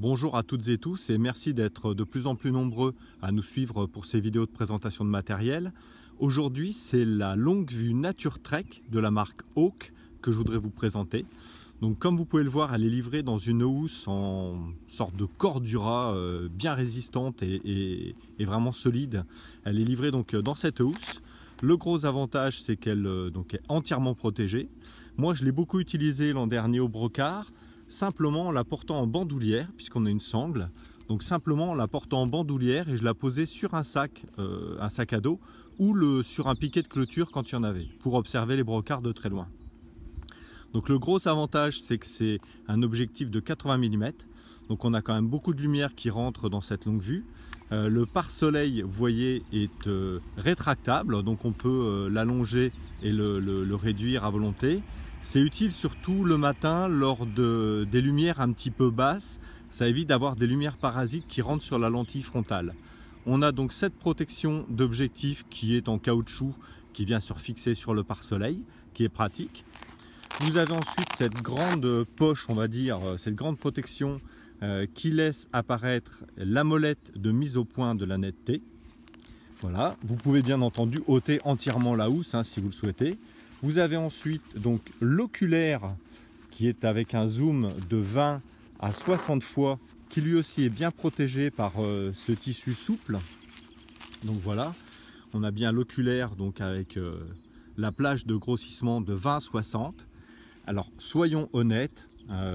Bonjour à toutes et tous et merci d'être de plus en plus nombreux à nous suivre pour ces vidéos de présentation de matériel. Aujourd'hui, c'est la longue vue Nature Trek de la marque Hawk que je voudrais vous présenter. Donc, comme vous pouvez le voir, elle est livrée dans une housse en sorte de cordura bien résistante et vraiment solide. Elle est livrée donc dans cette housse. Le gros avantage, c'est qu'elle est entièrement protégée. Moi, je l'ai beaucoup utilisée l'an dernier au brocart, simplement en la portant en bandoulière, puisqu'on a une sangle. Donc simplement en la portant en bandoulière et je la posais sur un sac à dos ou sur un piquet de clôture quand il y en avait, pour observer les brocarts de très loin. Donc le gros avantage, c'est que c'est un objectif de 80 mm. Donc on a quand même beaucoup de lumière qui rentre dans cette longue vue. Le pare-soleil, vous voyez, est rétractable, donc on peut l'allonger et le réduire à volonté. C'est utile surtout le matin lors des lumières un petit peu basses. Ça évite d'avoir des lumières parasites qui rentrent sur la lentille frontale. On a donc cette protection d'objectif qui est en caoutchouc, qui vient se fixer sur le pare-soleil, qui est pratique. Vous avez ensuite cette grande poche, on va dire, cette grande protection qui laisse apparaître la molette de mise au point de la netteté. Voilà, vous pouvez bien entendu ôter entièrement la housse si vous le souhaitez. Vous avez ensuite donc l'oculaire qui est avec un zoom de 20 à 60 fois, qui lui aussi est bien protégé par ce tissu souple. Donc voilà, on a bien l'oculaire donc avec la plage de grossissement de 20 à 60. Alors soyons honnêtes,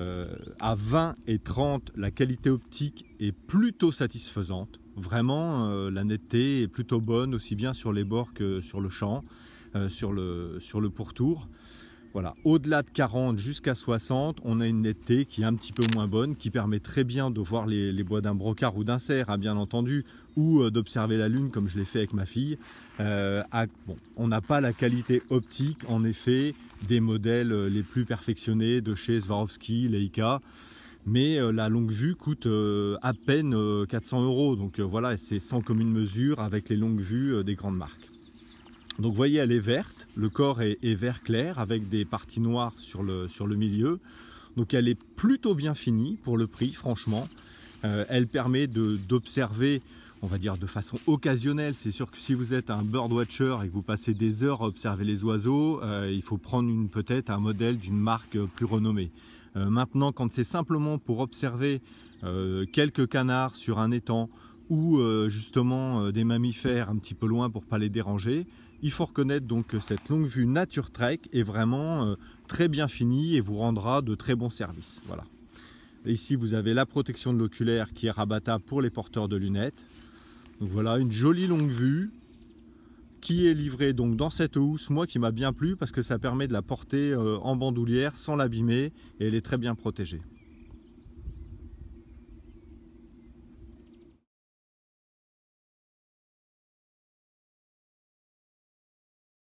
à 20 et 30, la qualité optique est plutôt satisfaisante. Vraiment, la netteté est plutôt bonne, aussi bien sur les bords que sur le champ. Sur le pourtour. Voilà. Au-delà de 40 jusqu'à 60, on a une netteté qui est un petit peu moins bonne, qui permet très bien de voir les bois d'un brocart ou d'un cerf, bien entendu, ou d'observer la lune comme je l'ai fait avec ma fille. On n'a pas la qualité optique, en effet, des modèles les plus perfectionnés de chez Swarovski, Leica, mais la longue vue coûte à peine 400 €. Donc voilà, c'est sans commune mesure avec les longues vues des grandes marques. Donc vous voyez, elle est verte, le corps est vert clair avec des parties noires sur le milieu. Donc elle est plutôt bien finie pour le prix, franchement. Elle permet d'observer, on va dire de façon occasionnelle. C'est sûr que si vous êtes un birdwatcher et que vous passez des heures à observer les oiseaux, il faut prendre peut-être un modèle d'une marque plus renommée. Maintenant, quand c'est simplement pour observer quelques canards sur un étang ou justement des mammifères un petit peu loin pour ne pas les déranger, il faut reconnaître donc que cette longue vue Nature Trek est vraiment très bien finie et vous rendra de très bons services. Voilà. Et ici vous avez la protection de l'oculaire qui est rabattable pour les porteurs de lunettes. Donc voilà, une jolie longue vue qui est livrée donc dans cette housse, moi qui m'a bien plu parce que ça permet de la porter en bandoulière sans l'abîmer et elle est très bien protégée.